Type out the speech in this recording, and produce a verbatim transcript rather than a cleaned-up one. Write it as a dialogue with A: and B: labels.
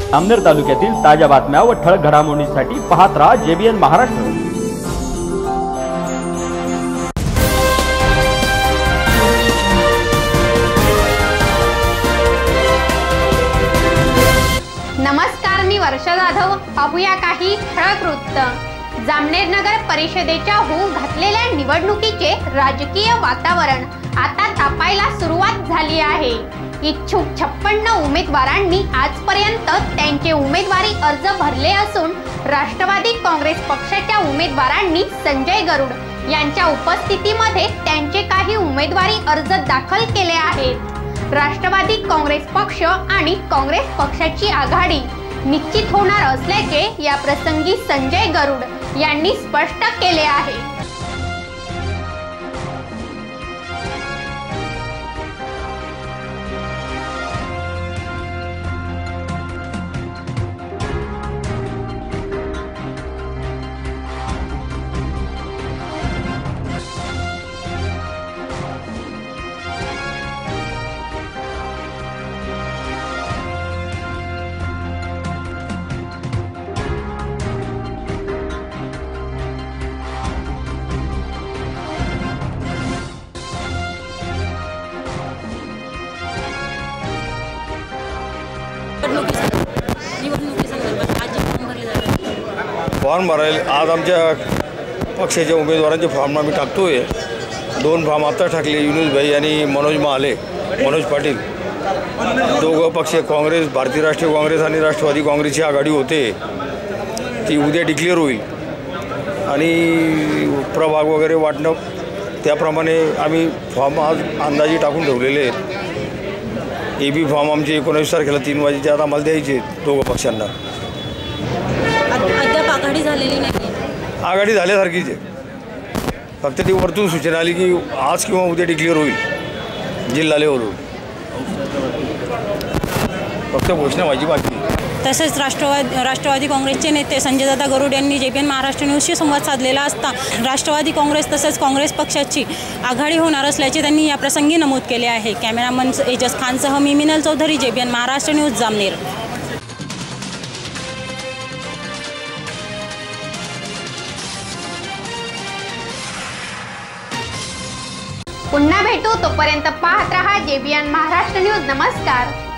A: जामनेर तालुक्यातील ताज्या बातम्या व ठळक घडामोडींसाठी पाहत रहा जेबीएन महाराष्ट्र।
B: नमस्कार, मी वर्षा जाधव। पाहूया काही ठळक वृत्त। जामनेर नगर परिषदेच्या होऊ घातलेल्या निवडणुकीचे राजकीय वातावरण आता तापायला सुरुवात झाली आहे। इच्छुक छप्पन्न उमेदवारांनी आजपर्यंत त्यांचे उमेदवारी अर्ज भरले असून राष्ट्रवादी काँग्रेस पक्षाच्या उमेदवारांनी संजय गरुड यांच्या उपस्थितीमध्ये त्यांचे काही उमेदवारी अर्ज दाखल केले आहेत। राष्ट्रवादी काँग्रेस पक्ष आणि काँग्रेस पक्षाची आघाडी निश्चित होणार असल्याचे या प्रसंगी संजय गरुड यांनी स्पष्ट केले आहे।
C: फॉर्म भरायला आज आमच्या पक्षाच्या उमेदवारांचे फॉर्म आम्ही टाकतोय। दोन फॉर्म आता टाकले, युनुस भाई आणि मनोज महाले मनोज पाटील। दोघं पक्ष काँग्रेस, भारतीय राष्ट्रीय काँग्रेस आणि राष्ट्रवादी काँग्रेसची आघाडी होते, ती उद्या डिक्लेअर होईल आणि प्रभाग वगैरे वाटणं त्याप्रमाणे आम्ही फॉर्म आज अंदाजे टाकून ठेवलेले आहेत। ए बी फॉर्म आमचे एकोणीस तारखेला तीन वाजेच्या आत आम्हाला द्यायचे दोघं पक्षांना।
D: अद्याप आघाडी झालेली नाही,
C: आघाडी झाल्यासारखीच आहे, फक्त ती वरतून सूचना आली की आज किंवा उद्या डिक्लेअर होईल जिल्हा लेवलवर, फक्त घोषणा व्हायची बाकी।
D: तसेच राष्ट्रवादी राष्ट्रवादी काँग्रेसचे नेते संजयदादा गरुड यांनी जेबीएन महाराष्ट्र न्यूजशी संवाद साधलेला असता राष्ट्रवादी काँग्रेस तसेच काँग्रेस पक्षाची आघाडी होणार असल्याचे त्यांनी या प्रसंगी नमूद केले आहे। कॅमेरामन एजस खानसह मी मिनल चौधरी, जेबीएन महाराष्ट्र न्यूज, जामनेर।
B: पुन्हा भेटू, तोपर्यंत पाहत रहा जेबीएन महाराष्ट्र न्यूज। नमस्कार।